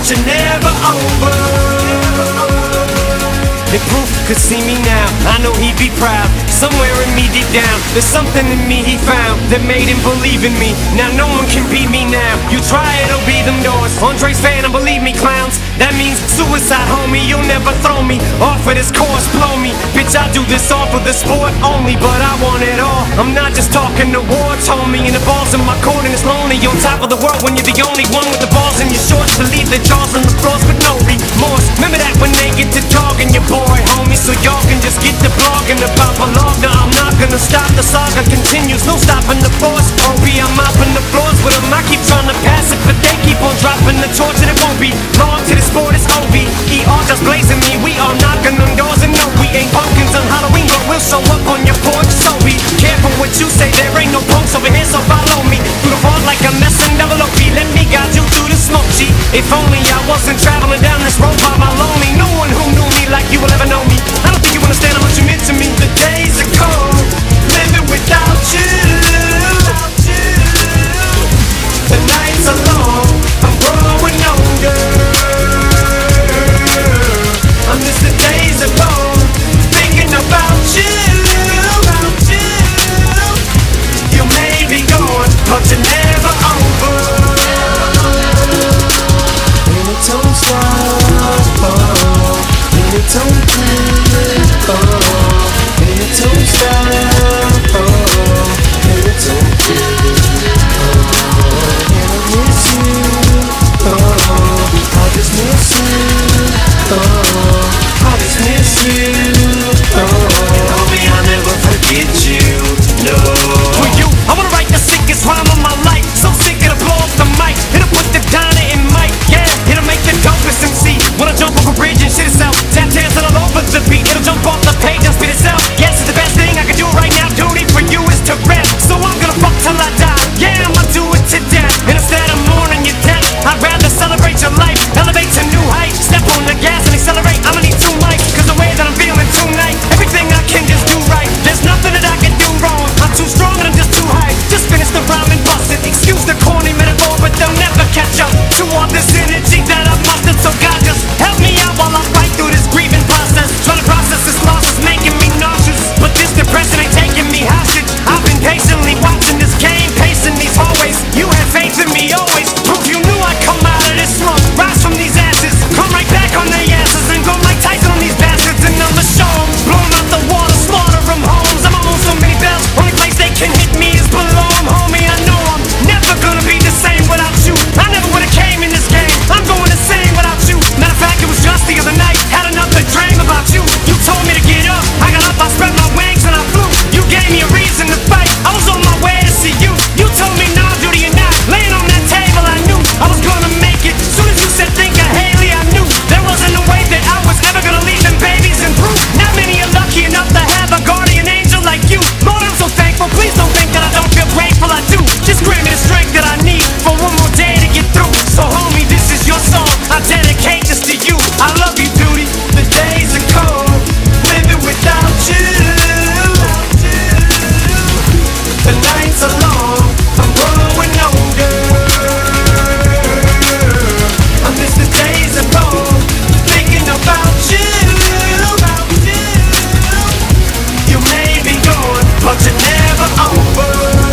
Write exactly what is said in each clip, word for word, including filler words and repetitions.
but you're never over. If proof could see me now, I know he'd be proud. Somewhere in me deep down, there's something in me he found that made him believe in me. Now no one can beat me now. You try, it'll be them doors. Andre's fan, and believe me, clowns, that means suicide, homie. You'll never throw me off of this course, blow me. Bitch, I do this all for the sport only, but I want it all. I'm not just talking awards, homie. And the ball's in my court and it's lonely. On top of the world when you're the only one with the balls in your shorts. Believe the jaws on the floors with no remorse. Remember that when they get to talking, your boy, homie. So y'all can just get to blogging about my log. Now I'm not gonna stop, the saga continues, no stopping the force. O B, I'm mopping the floors with them. I keep trying to pass it, but they keep on dropping the torch, and it won't be long to the sport. It's O B E R just blazing me. We are knocking on doors, and no, we ain't pumpkins on Halloween, but we'll show up on your porch. So be careful what you say, there ain't no punks over here, so follow me through the halls like I'm messing double O P. Let me guide you through the smoke, G. If only I wasn't traveling down this road by my lonely. No one who knew me like you will ever know me. I don't think you understand how much you meant to me. The days are cold, living without you. The nights are long, I'm growing older. I miss the days of old, thinking about you. You may be gone, but you're never over. And it don't stop, oh, and it don't quit, oh, and it don't stop, oh, and it don't quit, oh, and I miss you, oh, I just miss you, oh, I just miss you, oh, homie, I'll never forget you, no. For you, I wanna write the sickest rhyme of my life, so sick it'll blow off the mic, it'll put the diner in mic, yeah, it'll make the dopest M C wanna jump off a bridge and shit itself, tap dancing all over the beat, it'll jump off the page and spit itself. Yes, it's the best thing I can do right now, duty for you is to rap, so I'm gonna fuck till I die, yeah, I'ma do it to death, and instead of mourning your death, I'd rather celebrate your life, elevate to new heights, step on the gas and accelerate, I'ma need two mics, cause the way that I'm feeling tonight, everything I can just do right, there's nothing that I can do wrong, I'm too strong and I'm just too high, just finish the rhyme and bust it, excuse the corny metaphor, but they'll never catch up to all this energy that I've mustered, so God just help me out while I fight through this grieving process, trying to process this loss is making me nauseous, but this depression ain't taking me hostage, I've been patiently watching this game, pacing these hallways, you had faith in me always, proof you knew I'd come out of this slump, rise from these ashes, come right back on their asses, and go like Tyson on these bastards, and I'ma show them, blow them out the water, slaughter them homes, I'm on so many bells, only place they can hit me is below them, homie, I know I'm never gonna be the same without you, I never would've came in this game, I'm going insane without you, matter of fact, it was just the other night, had another dream about you, you told me to get up, I got up, I spread my wings and I flew, you gave me a reason to fight, I was on my way to see you, you told me nah, duty or not, laying on that table I knew, I was gonna make it, soon as you said think of Haley, I knew, there wasn't a way that I was ever gonna leave them babies in proof, not many are lucky enough to have a guardian angel like you, Lord I'm so thankful, please don't think that I don't feel grateful, I do, just grant me the strength that I need, for one more day to get through, so homie this is your song, I dedicate this to you, I love you duty, the days are cold, living without you, the nights are long, I'm growing older, I miss the days of old, thinking about you, you may be gone, but you're never over,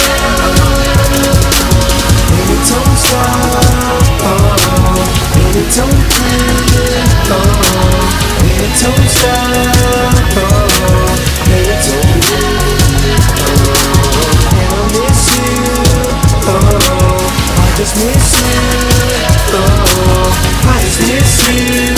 and it don't stop, oh, and it don't quit, oh, and it don't stop, oh, and it don't quit, oh, and I miss you, oh, I just miss you, oh, I just miss you.